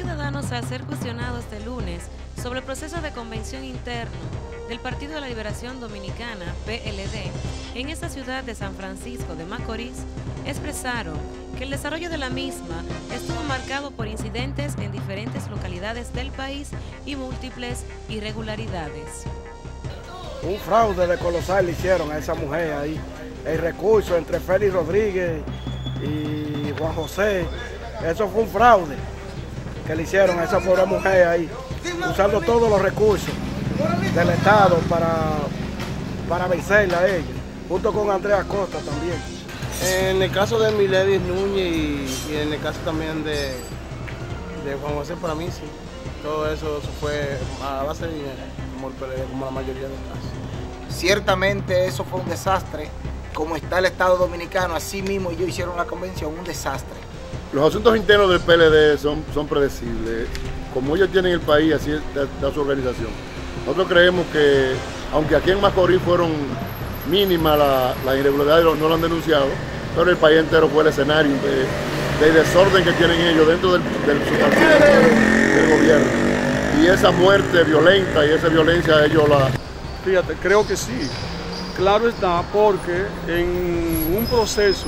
ciudadanos al ser cuestionados este lunes sobre el proceso de convención interno del Partido de la Liberación Dominicana, PLD, en esta ciudad de San Francisco de Macorís, expresaron que el desarrollo de la misma estuvo marcado por incidentes en diferentes localidades del país y múltiples irregularidades. Un fraude de colosal le hicieron a esa mujer ahí. El recurso entre Félix Rodríguez y Juan José, eso fue un fraude que le hicieron a esa pobre mujer ahí, usando todos los recursos del Estado para vencerla a ella, junto con Andrea Costa también. En el caso de Miledis Núñez y en el caso también de Juan José, para mí sí, todo eso fue a base de dinero, como la mayoría de los casos. Ciertamente eso fue un desastre, como está el Estado Dominicano, así mismo ellos hicieron la convención, un desastre. Los asuntos internos del PLD son predecibles. Como ellos tienen el país, así está su organización. Nosotros creemos que, aunque aquí en Macorís fueron mínimas las irregularidades, no lo han denunciado, pero el país entero fue el escenario de desorden que tienen ellos dentro del gobierno. Y esa muerte violenta y esa violencia ellos la... Fíjate, creo que sí. Claro está, porque en un proceso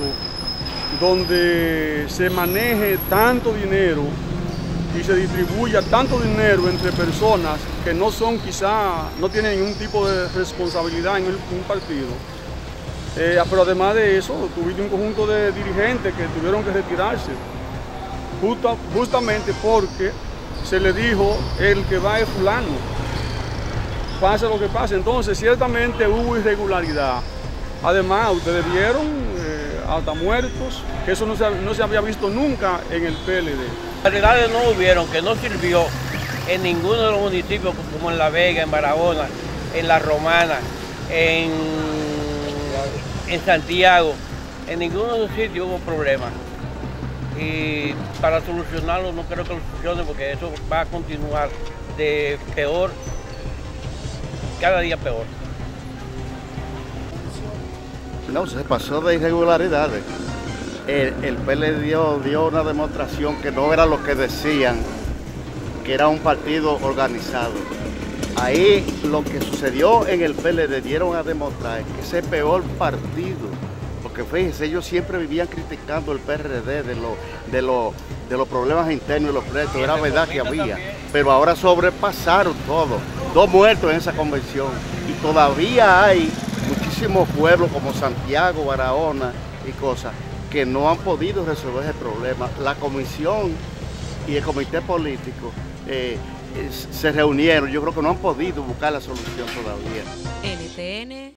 donde se maneje tanto dinero y se distribuya tanto dinero entre personas que no son no tienen ningún tipo de responsabilidad en un partido. Pero además de eso, tuviste un conjunto de dirigentes que tuvieron que retirarse, justamente porque se le dijo el que va es fulano, pase lo que pase. Entonces ciertamente hubo irregularidad. Además, ustedes vieron hasta muertos, que eso no se había visto nunca en el PLD. Irregularidades no hubieron, que no sirvió en ninguno de los municipios, como en La Vega, en Barahona, en La Romana, en Santiago. En ninguno de los sitios hubo problemas. Y para solucionarlo no creo que lo solucione, porque eso va a continuar de peor, cada día peor. No, se pasó de irregularidades. El PLD dio una demostración que no era lo que decían, que era un partido organizado. Ahí lo que sucedió en el PLD dieron a demostrar que ese peor partido, porque fíjense, ellos siempre vivían criticando el PRD de los problemas internos y los pleitos, era verdad que había, pero ahora sobrepasaron todo. 2 muertos en esa convención y todavía hay muchísimos pueblos como Santiago, Barahona y cosas que no han podido resolver ese problema. La comisión y el comité político se reunieron, yo creo que no han podido buscar la solución todavía. NTN